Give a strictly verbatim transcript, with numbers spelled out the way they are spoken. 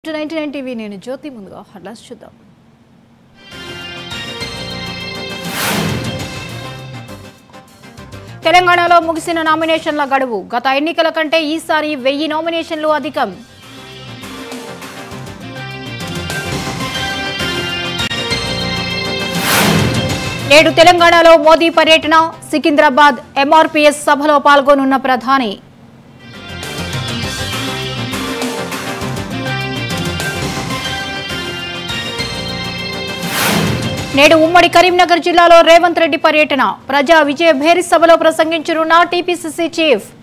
To ninety nine TV నేను జ్యోతి ముందుగా headlines చూద్దాం. తెలంగాణలో ముగిసిన నామినేషన్ల గడువు. గత ఎన్నికల కంటే ఈసారి వెయ్యి నామినేషన్లు అధికం. నేడు తెలంగాణలో మోదీ పర్యటన. సికింద్రాబాద్ ఎంఆర్పీఎస్ సభలో పాల్గొనున్న ప్రధాని. నేడు ఉమ్మడి కరీంనగర్ జిల్లాలో రేవంత్ రెడ్డి పర్యటన. ప్రజా విజయ భేరి సభలో ప్రసంగించనున్న టీపీసీసీ చీఫ్.